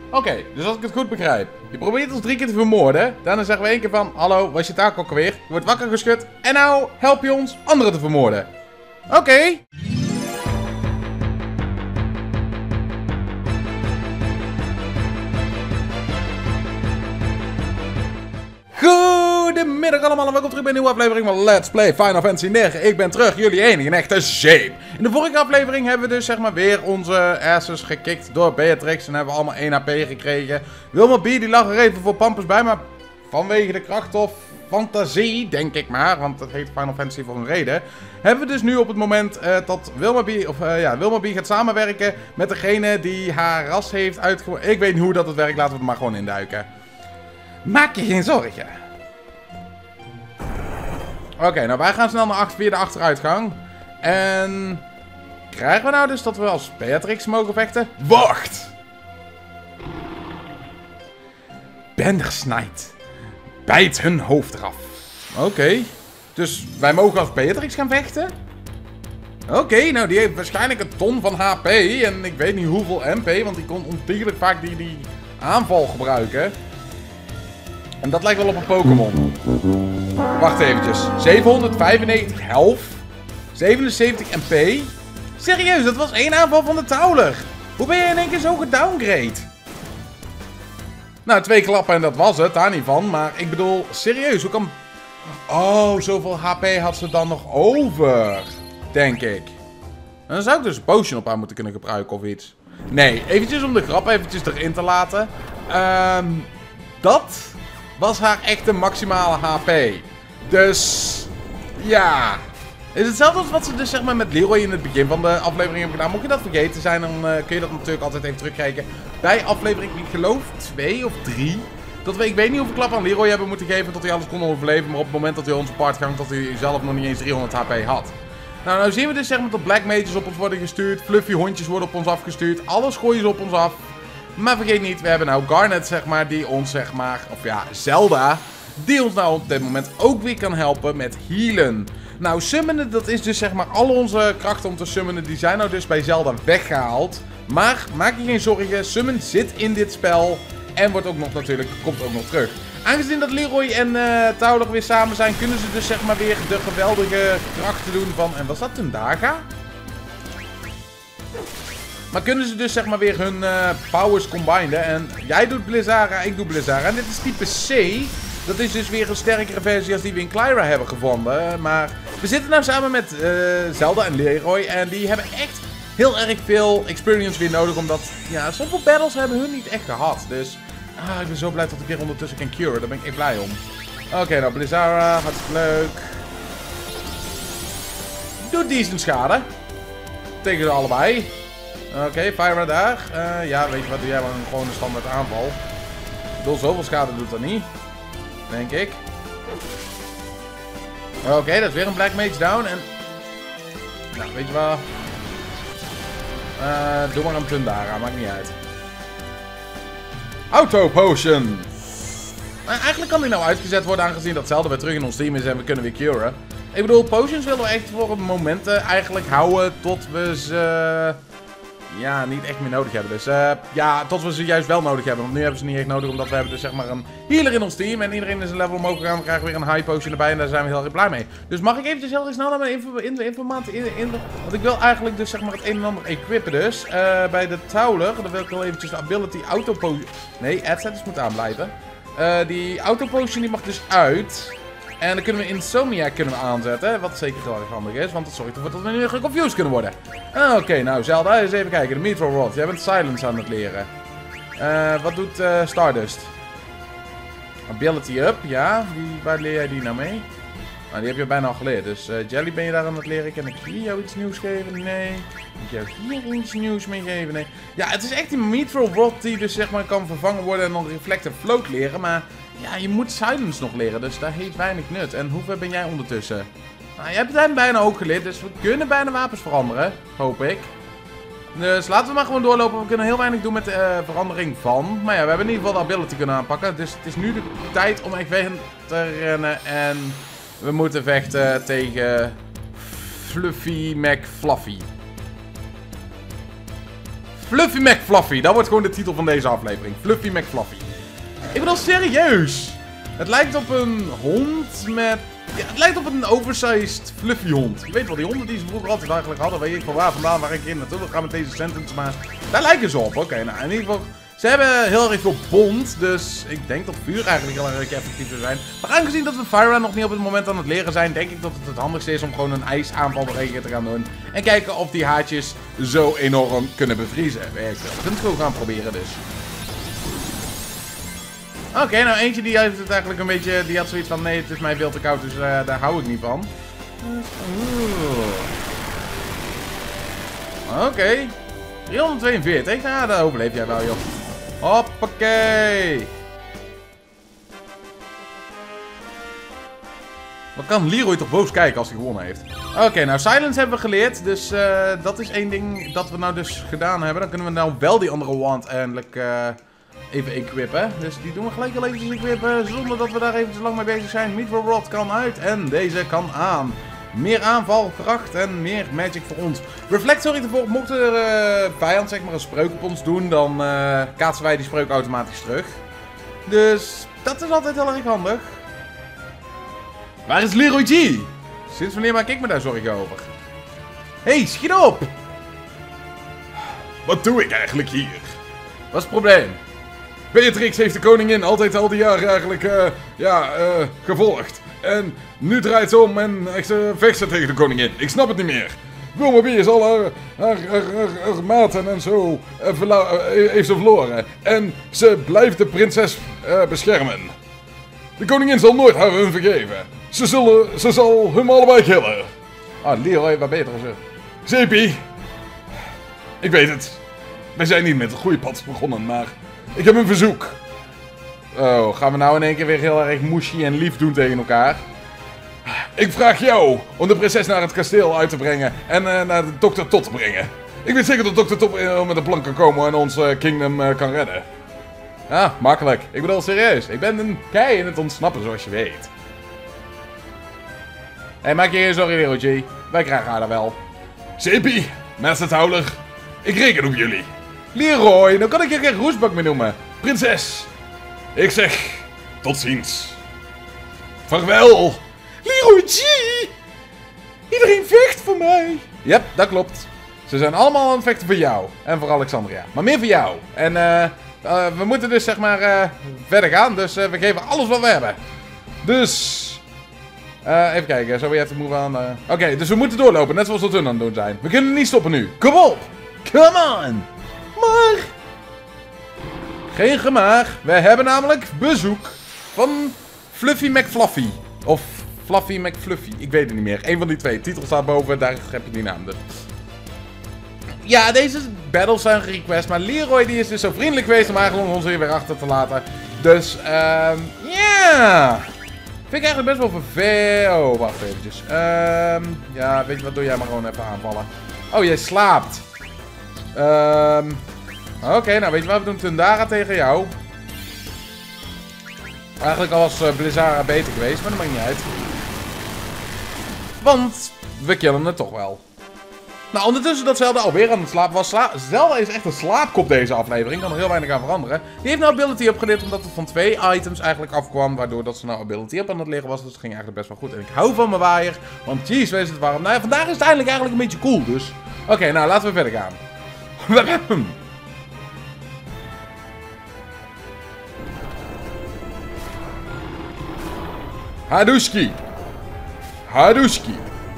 Oké, dus als ik het goed begrijp. Je probeert ons 3 keer te vermoorden. Daarna zeggen we 1 keer van... Hallo, was je taak ook alweer? Je wordt wakker geschud. En nou help je ons anderen te vermoorden. Oké. Goedemiddag allemaal en welkom terug bij een nieuwe aflevering van Let's Play Final Fantasy 9. Ik ben terug, jullie enige echte Zeep. In de vorige aflevering hebben we dus zeg maar weer onze asses gekikt door Beatrix. En hebben we allemaal 1 HP gekregen. Wilma B die lag er even voor Pampers bij, maar vanwege de kracht of fantasie, denk ik maar, want het heet Final Fantasy voor een reden. Hebben we dus nu op het moment dat Wilma B gaat samenwerken met degene die haar ras heeft uitgevoerd. Ik weet niet hoe dat het werkt, laten we het maar gewoon induiken. Maak je geen zorgen. Oké, nou wij gaan snel naar via de achteruitgang. En krijgen we nou dus dat we als Beatrix mogen vechten? Wacht! Bandersnijd. Bijt hun hoofd eraf. Oké. Dus wij mogen als Beatrix gaan vechten? Oké, nou die heeft waarschijnlijk een ton van HP. En ik weet niet hoeveel MP, want die kon ontiegelijk vaak die aanval gebruiken. En dat lijkt wel op een Pokémon. Wacht eventjes. 795 health. 77 MP. Serieus, dat was 1 aanval van de Tauler. Hoe ben je in één keer zo gedowngrade? Nou, 2 klappen en dat was het. Daar niet van. Maar ik bedoel, serieus, hoe kan... Oh, zoveel HP had ze dan nog over. Denk ik. En dan zou ik dus een potion op haar moeten kunnen gebruiken of iets. Nee, eventjes om de grap eventjes erin te laten. Dat was haar echte maximale HP. Dus, ja. Is hetzelfde als wat ze dus zeg maar met Leroy in het begin van de aflevering hebben gedaan. Mocht je dat vergeten zijn, dan kun je dat natuurlijk altijd even terugkijken. Bij aflevering, ik geloof 2 of 3. Dat we, ik weet niet hoeveel klap aan Leroy hebben moeten geven tot hij alles kon overleven. Maar op het moment dat hij onze part ging, dat hij zelf nog niet eens 300 HP had. Nou zien we dus zeg maar dat Black Mages op ons worden gestuurd. Fluffy hondjes worden op ons afgestuurd. Alles gooien ze op ons af. Maar vergeet niet, we hebben nou Garnet zeg maar, die ons zeg maar, of ja, Zelda, die ons nou op dit moment ook weer kan helpen met healen. Nou, summonen, dat is dus zeg maar, al onze krachten om te summonen, die zijn nou dus bij Zelda weggehaald. Maar, maak je geen zorgen, summon zit in dit spel en wordt ook nog natuurlijk, komt ook nog terug. Aangezien dat Leroy en Tauler weer samen zijn, kunnen ze dus zeg maar weer de geweldige krachten doen van, en was dat Tundaga? Maar kunnen ze dus zeg maar weer hun powers combinen. En jij doet Blizzara, ik doe Blizzara. En dit is type C. Dat is dus weer een sterkere versie als die we in Clyra hebben gevonden. Maar we zitten nou samen met Zelda en Leroy. En die hebben echt heel erg veel experience weer nodig. Omdat, ja, zoveel battles hebben hun niet echt gehad. Dus, ik ben zo blij dat ik weer ondertussen kan curen. Daar ben ik echt blij om. Oké, nou Blizzara, hartstikke leuk. Doet decent schade. Tegen ze allebei. Oké, Fyra daar. Ja, weet je wat, doe jij maar gewoon een standaard aanval. Ik bedoel, zoveel schade doet dat niet. Denk ik. Oké, dat is weer een Black Mage down. En... nou, weet je wel. Doe maar een Tundara, maakt niet uit. Auto Potion. Eigenlijk kan die nou uitgezet worden aangezien dat Zelda weer terug in ons team is en we kunnen weer curen. Ik bedoel, potions willen we echt voor momenten eigenlijk houden tot we ze... ja, niet echt meer nodig hebben. Dus ja, tot we ze juist wel nodig hebben. Want nu hebben ze niet echt nodig, omdat we hebben dus zeg maar een healer in ons team. En iedereen is een level omhoog gegaan. We krijgen weer een high potion erbij en daar zijn we heel erg blij mee. Dus mag ik eventjes heel erg snel naar mijn informatie in. Want ik wil eigenlijk dus zeg maar het een en ander equippen dus. Bij de Tauler, dan wil ik wel eventjes de ability auto potion... nee, ad status moet aanblijven. Die auto potion die mag dus uit. En dan kunnen we Insomnia aanzetten, wat zeker heel erg handig is, want dat zorgt ervoor dat we nu geconfused kunnen worden. Oké, nou Zelda, eens even kijken. De Meteor Rod, jij bent Silence aan het leren. Wat doet Stardust? Ability Up, ja. Waar leer jij die nou mee? Nou, die heb je bijna al geleerd, dus Jelly ben je daar aan het leren. Kan ik hier jou iets nieuws geven? Nee. Kan ik jou hier iets nieuws mee geven? Nee. Ja, het is echt die Meteor Rod die dus zeg maar kan vervangen worden en dan Reflective Float leren, maar... ja, je moet Silence nog leren, dus dat heeft weinig nut. En hoe ver ben jij ondertussen? Nou, jij hebt het bijna ook geleerd, dus we kunnen bijna wapens veranderen. Hoop ik. Dus laten we maar gewoon doorlopen. We kunnen heel weinig doen met de verandering van. Maar ja, we hebben in ieder geval de ability kunnen aanpakken. Dus het is nu de tijd om echt weg te rennen. En we moeten vechten tegen Fluffy McFluffy. Fluffy McFluffy. Dat wordt gewoon de titel van deze aflevering. Fluffy McFluffy. Ik bedoel, serieus. Het lijkt op een hond met... Ja, het lijkt op een oversized fluffy hond. Je weet wel, die honden die ze vroeger altijd eigenlijk hadden. Weet ik van waar vandaan, waar ik in naartoe wil gaan met deze sentence. Maar daar lijken ze op. Oké, nou in ieder geval... Ze hebben heel erg veel bond, dus ik denk dat vuur eigenlijk heel erg effectief zou zijn. Maar aangezien dat we Fyra nog niet op het moment aan het leren zijn, denk ik dat het het handigste is om gewoon een ijsaanval tegen te gaan doen. En kijken of die haartjes zo enorm kunnen bevriezen. Ik wil het gewoon gaan proberen dus. Oké, nou eentje die heeft het eigenlijk een beetje, die had zoiets van nee, het is mij veel te koud, dus daar hou ik niet van. Oké. 342, ja, daar overleef jij wel, joh. Hoppakee. Wat kan Leroy toch boos kijken als hij gewonnen heeft? Oké, nou Silence hebben we geleerd. Dus dat is één ding dat we nou dus gedaan hebben. Dan kunnen we nou wel die andere wand eindelijk even equippen. Dus die doen we gelijk al eventjes equippen. Zonder dat we daar eventjes lang mee bezig zijn. Meteor Rod kan uit en deze kan aan. Meer aanval, kracht en meer magic voor ons. Reflect zorgt ervoor, mocht er vijand zeg maar een spreuk op ons doen, dan kaatsen wij die spreuk automatisch terug. Dus dat is altijd heel erg handig. Waar is Leroy G? Sinds wanneer maak ik me daar zorgen over? Hey, schiet op! Wat doe ik eigenlijk hier? Wat is het probleem? Beatrix heeft de koningin altijd al die jaren eigenlijk, gevolgd. En nu draait ze om en echt vecht ze tegen de koningin. Ik snap het niet meer. Wilma B is al haar maten en zo heeft ze verloren. En ze blijft de prinses beschermen. De koningin zal nooit haar hun vergeven. Ze zal hun allebei killen. Ah, Leroy, waar ben je toch zo? Zeepie. Ik weet het. Wij zijn niet met het goede pad begonnen, maar ik heb een verzoek. Oh, gaan we nou in één keer weer heel erg mushy en lief doen tegen elkaar? Ik vraag jou om de prinses naar het kasteel uit te brengen en naar de dokter Tot te brengen. Ik weet zeker dat dokter Tot met een plan kan komen en ons kingdom kan redden. Ja, makkelijk. Ik bedoel serieus. Ik ben een kei in het ontsnappen, zoals je weet. Hé, maak je geen zorgen, Leroy. Wij krijgen haar er wel. Zeepie, Mastertouwler, ik reken op jullie. Leroy, nou kan ik je geen roesbak meer noemen. Prinses, ik zeg tot ziens. Vaarwel. Leroy G! Iedereen vecht voor mij. Yep, dat klopt. Ze zijn allemaal aan het vechten voor jou. En voor Alexandria. Maar meer voor jou. En we moeten dus zeg maar verder gaan. Dus we geven alles wat we hebben. Dus... even kijken. Zo, we have to move on. Oké, dus we moeten doorlopen. Net zoals we toen aan het doen zijn. We kunnen niet stoppen nu. Kom op! Come on! Maar... Geen gemaar. We hebben namelijk bezoek van Fluffy McFluffy. Of Fluffy McFluffy. Ik weet het niet meer. Eén van die twee. Titel staat boven. Daar heb je die naam. Dus. Ja, deze battles zijn gerequest. Maar Leroy die is dus zo vriendelijk geweest om eigenlijk ons hier weer achter te laten. Dus, ja. Vind ik eigenlijk best wel vervelend. Oh, wacht eventjes. Ja, weet je wat? Doe jij maar gewoon even aanvallen. Oh, jij slaapt. Oké, nou weet je wat? We doen Tundara tegen jou. Eigenlijk al was Blizzara beter geweest, maar dat maakt niet uit. Want we killen het toch wel. Nou, ondertussen dat Zelda alweer aan het slapen was. Zelda is echt een slaapkop deze aflevering. Kan er heel weinig aan veranderen. Die heeft nou ability upgraded omdat het van 2 items eigenlijk afkwam. Waardoor dat ze nou ability up aan het leren was. Dus het ging eigenlijk best wel goed. En ik hou van mijn waaier. Want jeez, wees het warm. Nou ja, vandaag is het eigenlijk een beetje cool. Dus oké, nou laten we verder gaan. Hadushki. Hadushki.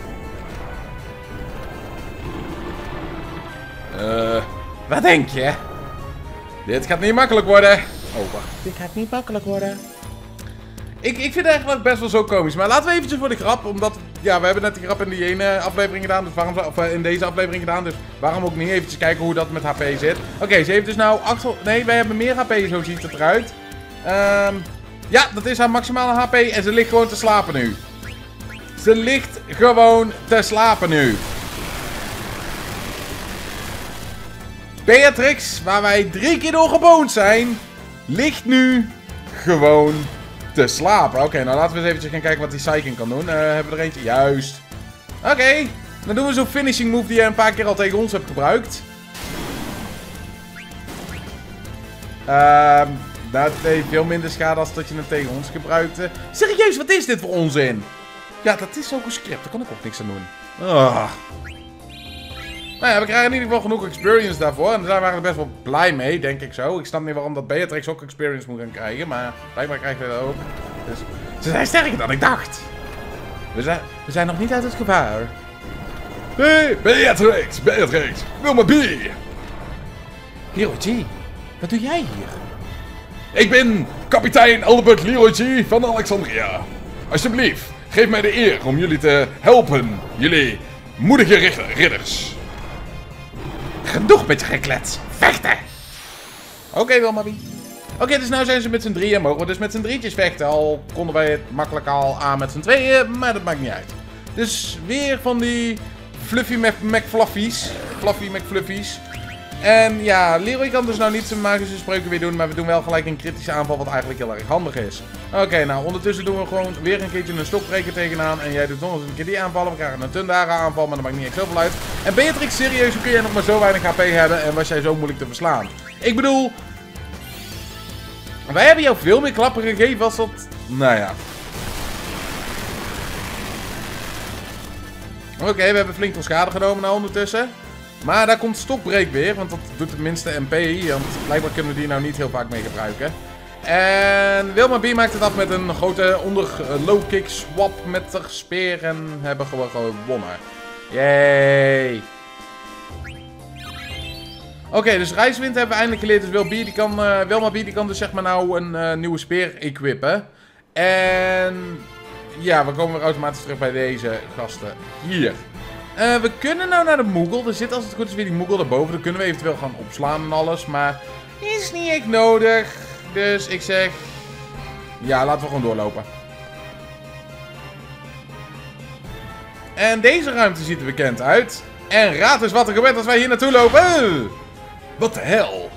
Wat denk je? Dit gaat niet makkelijk worden. Oh, wacht. Dit gaat niet makkelijk worden. Ik vind het eigenlijk best wel zo komisch. Maar laten we eventjes voor de grap. Omdat, ja, we hebben net die grap in die ene aflevering gedaan. Dus waarom, of in deze aflevering gedaan. Dus waarom ook niet eventjes kijken hoe dat met HP zit. Oké, ze heeft dus nou 8... Nee, wij hebben meer HP, zo ziet het eruit. Ja, dat is haar maximale HP. En ze ligt gewoon te slapen nu. Ze ligt gewoon te slapen nu. Beatrix, waar wij 3 keer door geboond zijn, ligt nu gewoon te slapen. Oké, nou laten we eens eventjes gaan kijken wat die Psychic kan doen. Hebben we er eentje? Juist. Oké, dan doen we zo'n finishing move die je een paar keer al tegen ons hebt gebruikt. Dat deed veel minder schade als dat je hem tegen ons gebruikte. Serieus, wat is dit voor onzin? Ja, dat is zo gescript. Daar kan ik ook niks aan doen. Nou ja, we krijgen in ieder geval genoeg experience daarvoor. En daar zijn we eigenlijk best wel blij mee, denk ik zo. Ik snap niet waarom dat Beatrix ook experience moet gaan krijgen. Maar blijkbaar krijgen we dat ook. Dus ze zijn sterker dan ik dacht. We zijn nog niet uit het gevaar. Hey, Beatrix! Wilma B! Leroy G, wat doe jij hier? Ik ben kapitein Albert Leroy G van Alexandria. Alsjeblieft, geef mij de eer om jullie te helpen. Jullie moedige ridders. Genoeg met je geklets. Vechten! Oké, Wilma B. Oké, dus nou zijn ze met z'n drieën. Mogen we dus met z'n drietjes vechten. Al konden wij het makkelijk al aan met z'n tweeën. Maar dat maakt niet uit. Dus weer van die Fluffy McFluffies. Fluffy McFluffies. En ja, Leroy kan dus nou niet zijn magische spreuken weer doen. Maar we doen wel gelijk een kritische aanval. Wat eigenlijk heel erg handig is. Oké, nou ondertussen doen we gewoon weer een keertje een stokbreker tegenaan. En jij doet nog eens een keer die aanvallen. We krijgen een Tundara aanval. Maar dat maakt niet echt zoveel uit. En Beatrix, serieus, hoe kun jij nog maar zo weinig HP hebben? En was jij zo moeilijk te verslaan? Ik bedoel... Wij hebben jou veel meer klappen gegeven als dat... Nou ja. Oké, we hebben flink veel schade genomen nou ondertussen. Maar daar komt Stokbreek weer, want dat doet tenminste MP. Want blijkbaar kunnen we die nou niet heel vaak mee gebruiken. En Wilma B maakt het af met een grote low kick swap met de speer. En hebben gewoon gewonnen. Yay! Oké, dus Reiswind hebben we eindelijk geleerd. Dus Wilma B die kan dus zeg maar nou een nieuwe speer equippen. En ja, we komen weer automatisch terug bij deze gasten hier. We kunnen nou naar de Moogle. Er zit als het goed is weer die Moogle daarboven. Dan kunnen we eventueel gaan opslaan en alles. Maar is niet echt nodig. Dus ik zeg... Ja, laten we gewoon doorlopen. En deze ruimte ziet er bekend uit. En raad eens wat er gebeurt als wij hier naartoe lopen. Wat de hel?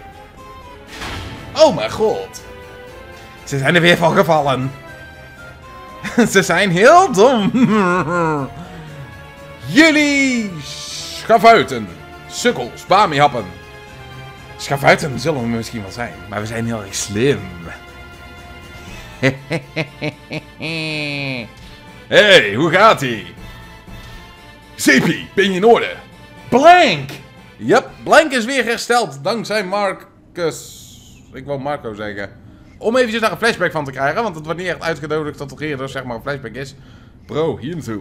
Oh mijn god. Ze zijn er weer van gevallen. Ze zijn heel dom. Jullie schavuiten, sukkels, bamihappen. Schavuiten zullen we misschien wel zijn, maar we zijn heel erg slim. Hey, hoe gaat-ie? Zeepie, ben je in orde? Blank! Yep, Blank is weer hersteld, dankzij Marcus. Ik wou Marco zeggen. Om eventjes daar een flashback van te krijgen, want het wordt niet echt uitgenodigd dat er eerder zeg maar een flashback is. Bro, hier naartoe.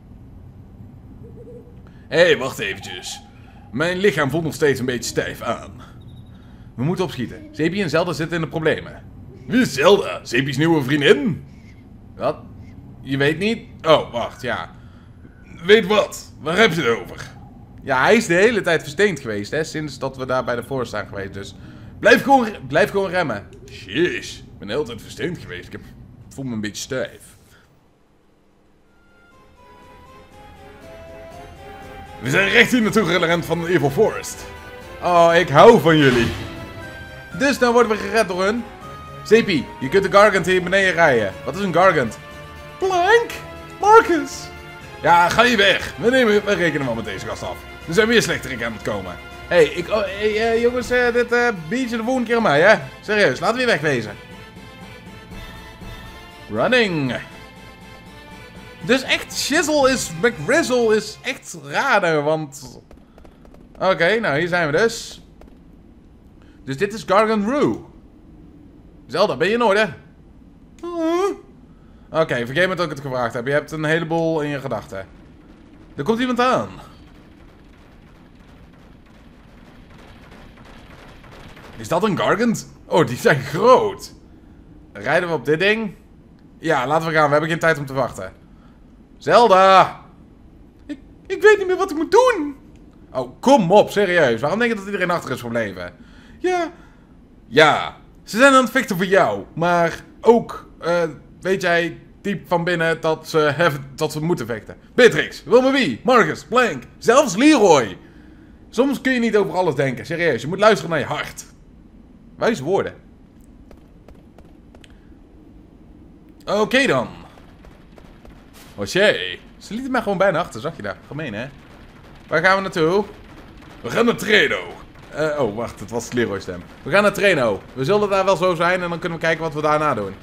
Hé, wacht eventjes. Mijn lichaam voelt nog steeds een beetje stijf aan. We moeten opschieten. Zeepie en Zelda zitten in de problemen. Wie is Zelda? Zeepie's nieuwe vriendin? Wat? Je weet niet? Oh, wacht, ja. Weet wat? Waar heb je het over? Ja, hij is de hele tijd versteend geweest, hè. Sinds dat we daar bij de voor zijn geweest, dus... Blijf gewoon remmen. Jeez, ik ben de hele tijd versteend geweest. Ik voel me een beetje stijf. We zijn recht hier naartoe gerend van de Evil Forest. Oh, ik hou van jullie. Dus nou worden we gered door hun. Zeepie, je kunt de Gargant hier beneden rijden. Wat is een Gargant? Blank? Marcus? Ja, ga je weg. We rekenen wel met deze gast af. Er zijn weer slechterik aan het komen. Hey, jongens, dit biertje de volgende keer aan mij, hè? Serieus, laten we weer wegwezen. Running. Dus echt, McRizzle is echt raar, want... Oké, nou hier zijn we dus. Dus dit is Gargant Rue. Zelda, ben je in orde? Oké, vergeet me dat ik het gevraagd heb. Je hebt een heleboel in je gedachten. Er komt iemand aan. Is dat een Gargant? Oh, die zijn groot. Rijden we op dit ding? Ja, laten we gaan. We hebben geen tijd om te wachten. Zelda! Ik weet niet meer wat ik moet doen. Oh, kom op, serieus. Waarom denk je dat iedereen achter is gebleven? Ja, ze zijn aan het vechten voor jou. Maar ook, weet jij diep van binnen dat ze moeten vechten. Beatrix, Wilma B, Marcus, Blank, zelfs Leroy. Soms kun je niet over alles denken. Serieus, je moet luisteren naar je hart. Wijze woorden. Oké dan. Oké. Ze lieten mij gewoon bijna achter, zag je daar? Gemeen, hè? Waar gaan we naartoe? We gaan naar Tredo. Oh, wacht. Het was Leroy's stem. We gaan naar Traino. We zullen daar wel zo zijn en dan kunnen we kijken wat we daarna doen.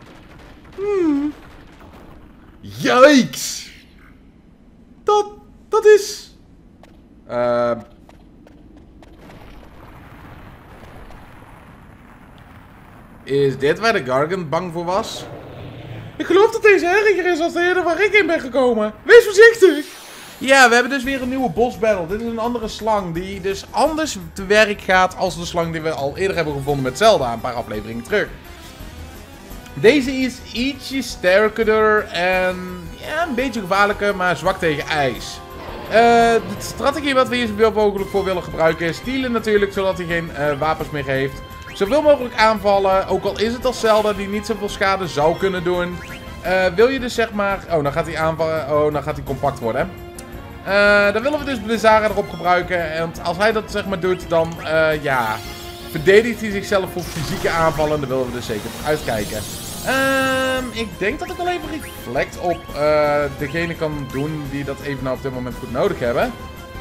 Yikes! Dat is... Is dit waar de Gargant bang voor was? Ik geloof dat deze erger is als de eerder waar ik in ben gekomen. Wees voorzichtig! Ja, we hebben dus weer een nieuwe boss battle. Dit is een andere slang die dus anders te werk gaat als de slang die we al eerder hebben gevonden met Zelda een paar afleveringen terug. Deze is ietsje sterker en ja, een beetje gevaarlijker, maar zwak tegen ijs. De strategie wat we hier zoveel mogelijk voor willen gebruiken is stealen natuurlijk, zodat hij geen wapens meer heeft. Zoveel mogelijk aanvallen, ook al is het als Zelda die niet zoveel schade zou kunnen doen. Wil je dus zeg maar... Oh, dan gaat hij aanvallen. Oh, dan gaat hij compact worden. Dan willen we dus Blizzara erop gebruiken. En als hij dat zeg maar doet, dan ja, verdedigt hij zichzelf voor fysieke aanvallen. Daar willen we dus zeker voor uitkijken. Ik denk dat ik wel even reflect op degene kan doen die dat even nou op dit moment goed nodig hebben.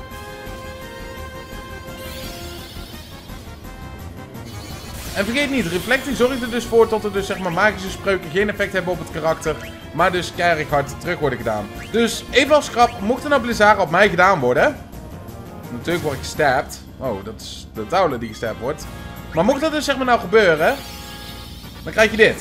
En vergeet niet, reflectie zorgt er dus voor dat er dus zeg maar magische spreuken geen effect hebben op het karakter. Maar dus keihard hard terug worden gedaan. Dus even als grap, mocht er nou Blizzara op mij gedaan worden. Natuurlijk word ik gestapt. Oh, dat is de Taulen die gestapt wordt. Maar mocht dat dus zeg maar nou gebeuren. Dan krijg je dit.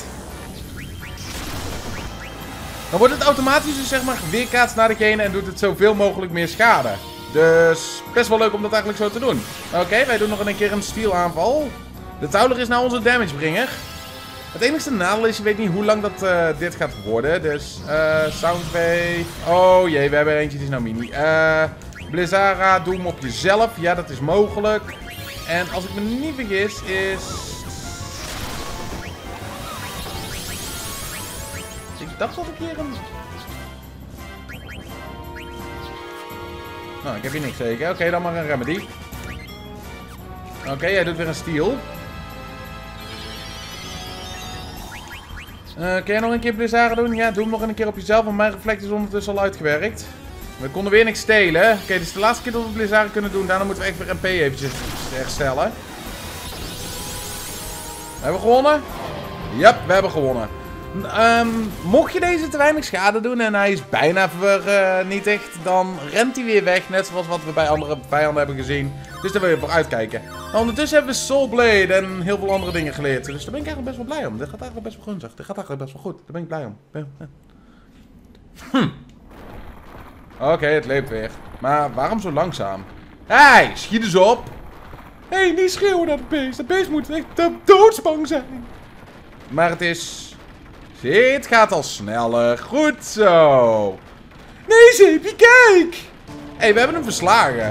Dan wordt het automatisch dus zeg maar weerkaatst naar degene en doet het zoveel mogelijk meer schade. Dus best wel leuk om dat eigenlijk zo te doen. Oké, wij doen nog een keer een stealaanval. De Tauler is nou onze damagebringer. Het enigste nadeel is, je weet niet hoe lang dat dit gaat worden. Dus, Soundwave. Oh jee, we hebben er eentje die is nou mini. Blizzara, doe hem op jezelf. Ja, dat is mogelijk. En als ik me niet vergis, is... Ik dacht dat ik hier een... Nou, ik heb hier niks zeker. Oké, dan maar een remedy. Oké, jij doet weer een steal. Kun jij nog een keer Blizzara doen? Ja, doe hem nog een keer op jezelf, want mijn reflect is ondertussen al uitgewerkt. We konden weer niks stelen. Oké, dit is de laatste keer dat we Blizzara kunnen doen. Daarna moeten we echt weer MP eventjes herstellen. We hebben gewonnen? Yep, we hebben gewonnen. Mocht je deze te weinig schade doen en hij is bijna vernietigd, dan rent hij weer weg. Net zoals wat we bij andere vijanden hebben gezien. Dus daar wil je voor uitkijken. Nou, ondertussen hebben we Soul Blade en heel veel andere dingen geleerd. Dus daar ben ik eigenlijk best wel blij om. Dit gaat eigenlijk best wel gunstig. Dit gaat eigenlijk best wel goed. Daar ben ik blij om. Oké, het leeft weer. Maar waarom zo langzaam? Hey, schiet eens op! Hey, niet schreeuwen naar het beest. Dat beest moet echt doodsbang zijn. Maar het is... Zie, het gaat al sneller. Goed zo. Nee, Zeepie, kijk! Hé, we hebben hem verslagen.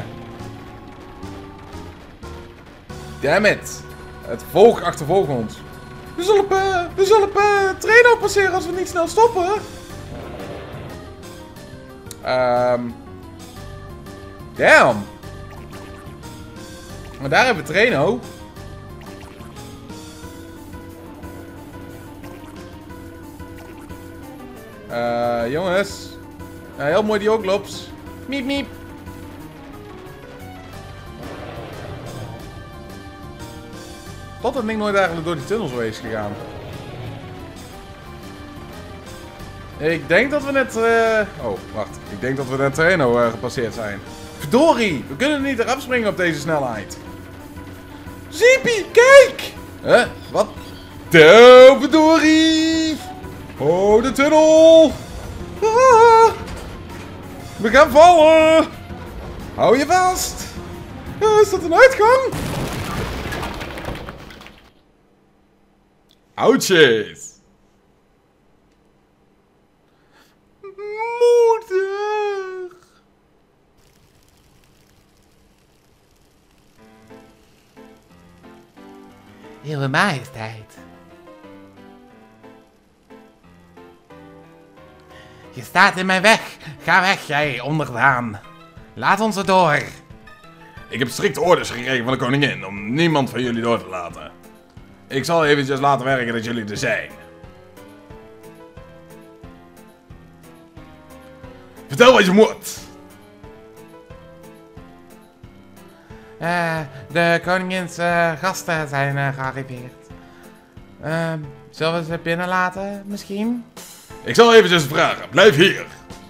Damn it. Het volk achtervolgt ons. We zullen Traino passeren als we niet snel stoppen. Damn. Maar daar hebben we Traino. Jongens. Heel mooi die ook loops. Miep miep. Tot dat ding nooit eigenlijk door die tunnels is gegaan. Ik denk dat we net... Oh, wacht. Ik denk dat we net Traino gepasseerd zijn. Verdorie! We kunnen niet eraf springen op deze snelheid. Ziepie, kijk! Wat? Verdorie! Oh, de tunnel! Ah, we gaan vallen! Hou je vast! Is dat een uitgang? Ouchies! Moeder! Uwe Majesteit. Je staat in mijn weg. Ga weg, jij onderdaan. Laat ons erdoor. Ik heb strikte orders gekregen van de koningin om niemand van jullie door te laten. Ik zal eventjes laten werken dat jullie er zijn. Vertel wat je moet. De koningins gasten zijn gearriveerd. Zullen we ze binnenlaten, misschien? Ik zal eventjes vragen. Blijf hier.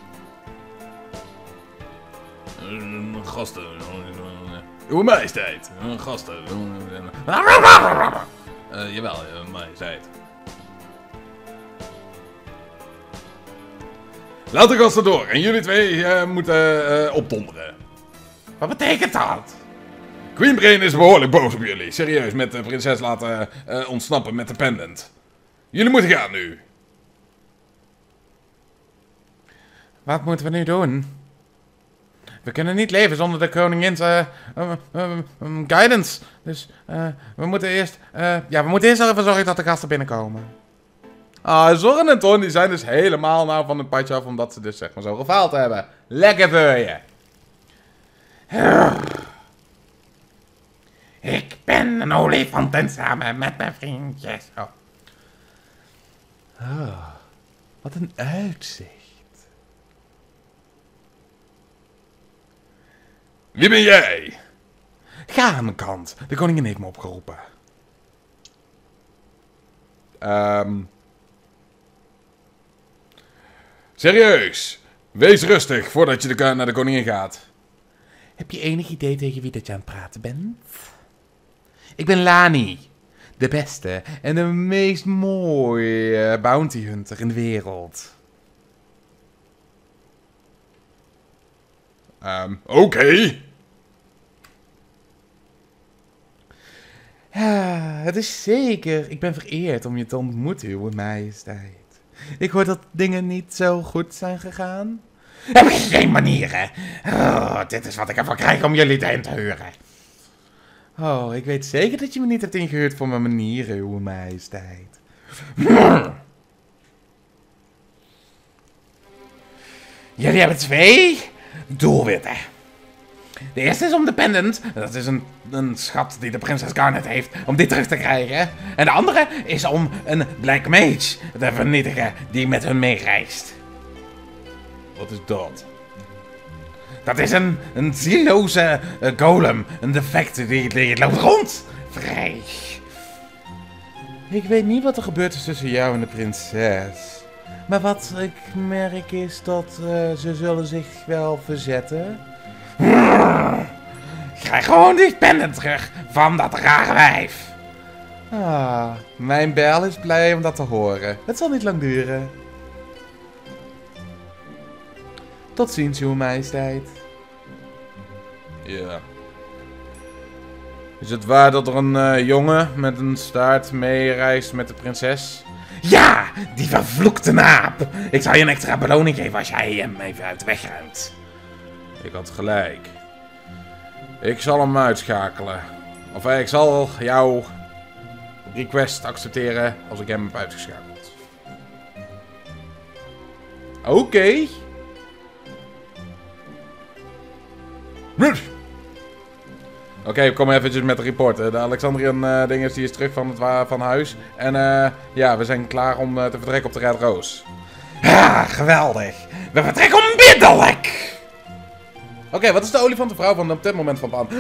Gasten. Uw majesteit. Gasten. Jawel, majesteit. Laat de gasten door. En jullie twee moeten opdonderen. Wat betekent dat? Queen Brain is behoorlijk boos op jullie. Serieus, met de prinses laten ontsnappen met de pendant. Jullie moeten gaan nu. Wat moeten we nu doen? We kunnen niet leven zonder de koningins guidance. Dus we moeten eerst ervoor zorgen dat de gasten binnenkomen. Zorgen en Ton die zijn dus helemaal nou van het padje af, omdat ze dus zeg maar zo gefaald hebben. Lekker voor je. Ik ben een olifant en samen met mijn vriendjes. Wat een uitzicht. Wie ben jij? Ga aan de kant. De koningin heeft me opgeroepen. Serieus. Wees rustig voordat je naar de koningin gaat. Heb je enig idee tegen wie dat je aan het praten bent? Ik ben Lani. De beste en de meest mooie bounty hunter in de wereld. Oké. Ja, het is zeker. Ik ben vereerd om je te ontmoeten, uw majesteit. Ik hoor dat dingen niet zo goed zijn gegaan. Heb ik geen manieren. Dit is wat ik ervan krijg om jullie erin te huren. Oh, ik weet zeker dat je me niet hebt ingehuurd voor mijn manieren, uw majesteit. Jullie hebben 2 doelwitten. De eerste is om de pendant, dat is een schat die de prinses Garnet heeft, om die terug te krijgen. En de andere is om een Black Mage te vernietigen die met hun meereist. Wat is dat? Dat is een zieloze golem, een defect die loopt rond. Vrij. Ik weet niet wat er gebeurd is tussen jou en de prinses. Maar wat ik merk is dat ze zullen zich wel verzetten. Krijg gewoon die pendant terug van dat rare wijf. Mijn bel is blij om dat te horen. Het zal niet lang duren. Tot ziens, uw majesteit. Ja. Is het waar dat er een jongen met een staart meereist met de prinses? Ja, die vervloekte naap. Ik zal je een extra beloning geven als jij hem even uit de weg ruimt. Ik had gelijk. Ik zal hem uitschakelen. Of ik zal jouw request accepteren als ik hem heb uitgeschakeld. Oké. Oké, ik kom eventjes met de report. De Alexandrian ding die is terug van huis. En ja, we zijn klaar om te vertrekken op de Red Roos. Geweldig. We vertrekken onmiddellijk. Oké, wat is de olifantenvrouw van op dit moment van plan?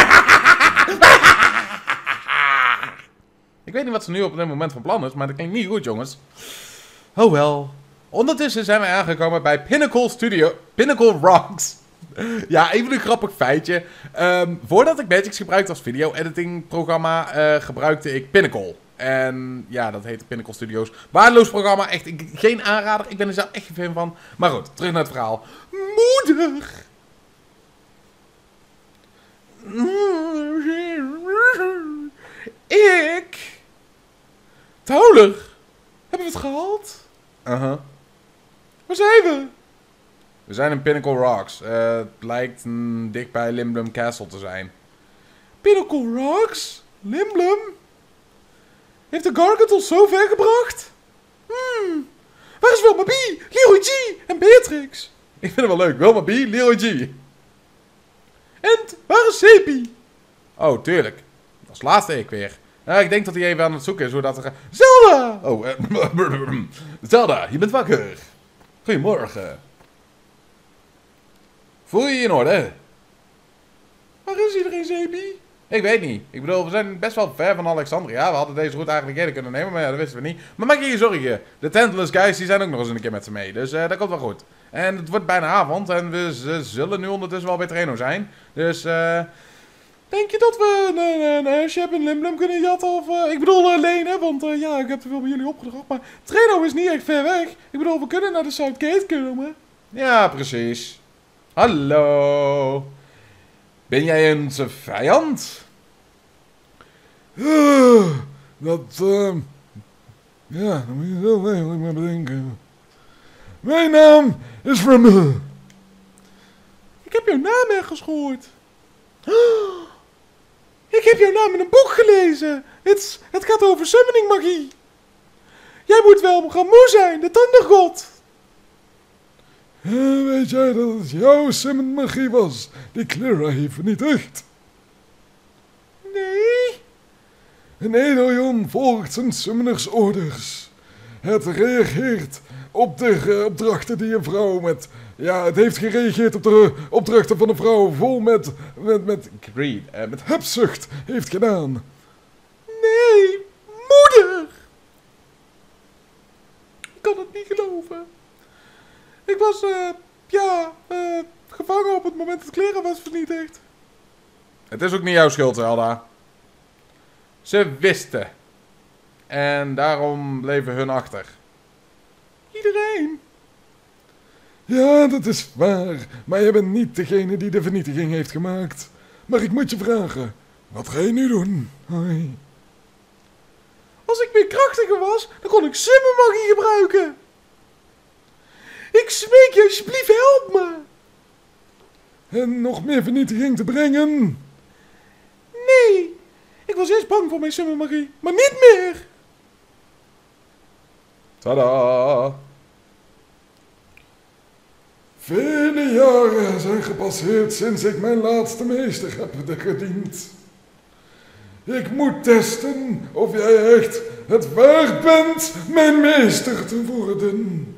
Ik weet niet wat ze nu op dit moment van plan is, maar dat klinkt niet goed, jongens. Oh wel. Ondertussen zijn we aangekomen bij Pinnacle Rocks. Ja, even een grappig feitje. Voordat ik Magix gebruikte als video-editing programma, gebruikte ik Pinnacle. En ja, dat heette Pinnacle Studios. Waardeloos programma, echt geen aanrader. Ik ben er zelf echt geen fan van. Maar goed, terug naar het verhaal. Moeder! Ik... Towler! Hebben we het gehaald? Waar zijn we? We zijn in Pinnacle Rocks. Het lijkt dicht bij Limblum Castle te zijn. Pinnacle Rocks? Limblum? Heeft de Gargant ons zo ver gebracht? Waar is Wilma B, Leroy G en Beatrix? Ik vind het wel leuk. Wilma B, Leroy G. En waar is Sepie? Oh, tuurlijk. Als laatste ik weer. Ik denk dat hij even aan het zoeken is hoe dat er... Zelda! Oh, Zelda, je bent wakker. Goedemorgen. Voel je je in orde? Waar is iedereen, Zeepie? Ik weet niet. Ik bedoel, we zijn best wel ver van Alexandria. We hadden deze route eigenlijk eerder kunnen nemen, maar ja, dat wisten we niet. Maar maak je geen zorgen. De Tentless guys, die zijn ook nog eens een keer met ze mee. Dus dat komt wel goed. En het wordt bijna avond en we zullen nu ondertussen wel bij Traino zijn. Dus, denk je dat we een Shep en Limblum kunnen jatten? Of, ik bedoel lenen, want ja, ik heb te veel bij jullie opgedracht. Maar Traino is niet echt ver weg. Ik bedoel, we kunnen naar de South Gate komen. Ja, precies. Hallo. Ben jij een vijand? Ja, dat moet je wel eigenlijk maar bedenken. Mijn naam is Ramel. Ik heb jouw naam ergens gehoord. Ik heb jouw naam in een boek gelezen. Het gaat over summoning magie. Jij moet wel gaan moe zijn, de Thundergod. Weet jij dat het jouw summon magie was die Clara heeft vernietigd? Nee. Een Edeljon volgt zijn summoners orders. Het reageert op de opdrachten die een vrouw met... Ja, het heeft gereageerd op de opdrachten van een vrouw vol met greed, met hebzucht heeft gedaan. Nee, moeder! Ik kan het niet geloven. Ik was, gevangen op het moment dat Clara was vernietigd. Het is ook niet jouw schuld, Zelda. Ze wisten. En daarom bleven hun achter. Iedereen. Ja, dat is waar. Maar jij bent niet degene die de vernietiging heeft gemaakt. Maar ik moet je vragen. Wat ga je nu doen? Hoi. Als ik meer krachtiger was, dan kon ik summonmagie gebruiken. Ik smeek je, alsjeblieft, help me. En nog meer vernietiging te brengen? Nee. Ik was eerst bang voor mijn summonmagie, maar niet meer. Tada! Vele jaren zijn gepasseerd sinds ik mijn laatste meester heb gediend. Ik moet testen of jij echt het waard bent mijn meester te worden.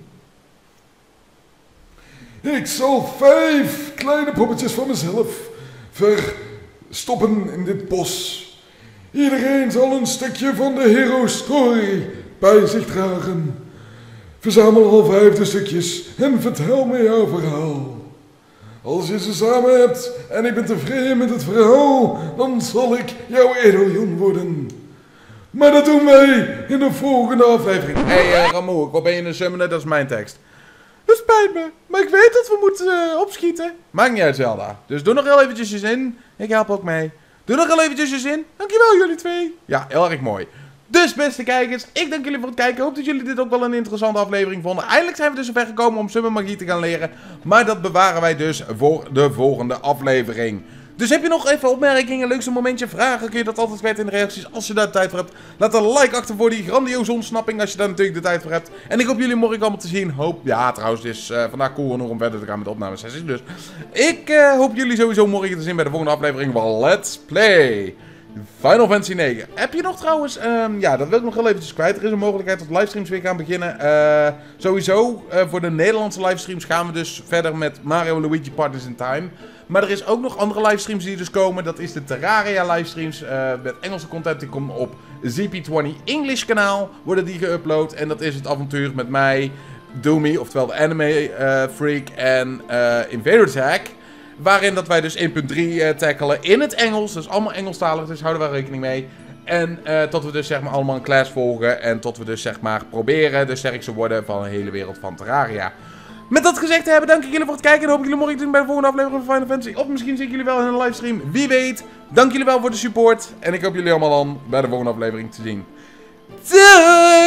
Ik zal 5 kleine poppetjes van mezelf verstoppen in dit bos. Iedereen zal een stukje van de Hero Story bij zich dragen. Verzamel al 5 stukjes en vertel me jouw verhaal. Als je ze samen hebt en ik ben tevreden met het verhaal, dan zal ik jouw Edeljon worden. Maar dat doen wij in de volgende aflevering. Hey Ramoe, wat ben je een summoner? Dat is mijn tekst. Dat spijt me, maar ik weet dat we moeten opschieten. Maakt niet uit, Zelda. Dus doe nog heel eventjes je zin. Ik help ook mee. Doe nog heel eventjes je zin. Dankjewel jullie twee. Ja, heel erg mooi. Dus beste kijkers, ik dank jullie voor het kijken. Ik hoop dat jullie dit ook wel een interessante aflevering vonden. Eindelijk zijn we dus zover gekomen om summon magie te gaan leren. Maar dat bewaren wij dus voor de volgende aflevering. Dus heb je nog even opmerkingen, leukste momentje, vragen, kun je dat altijd kwijt in de reacties als je daar de tijd voor hebt. Laat een like achter voor die grandioze ontsnapping als je daar natuurlijk de tijd voor hebt. En ik hoop jullie morgen allemaal te zien. Ja, trouwens, het is vandaag cool genoeg om verder te gaan met de opnamesessies. Dus ik hoop jullie sowieso morgen te zien bij de volgende aflevering van Let's Play Final Fantasy 9. Heb je nog trouwens, ja, dat wil ik nog heel eventjes kwijt. Er is een mogelijkheid dat livestreams weer gaan beginnen. Sowieso, voor de Nederlandse livestreams gaan we dus verder met Mario en Luigi Partners in Time. Maar er is ook nog andere livestreams die dus komen. Dat is de Terraria livestreams met Engelse content. Die komen op ZP20 English kanaal. Worden die geüpload. En dat is het avontuur met mij, Doomy, oftewel de Anime Freak en Invader Hack. Waarin dat wij dus 1.3 tackelen in het Engels. Dus allemaal Engelstalig, dus houden we rekening mee. En tot we dus zeg maar allemaal een class volgen. En tot we dus zeg maar proberen de sterkste worden van de hele wereld van Terraria. Met dat gezegd te hebben, dank ik jullie voor het kijken. En hoop ik jullie morgen te zien bij de volgende aflevering van Final Fantasy. Of misschien zie ik jullie wel in een livestream. Wie weet. Dank jullie wel voor de support. En ik hoop jullie allemaal dan bij de volgende aflevering te zien. Doei!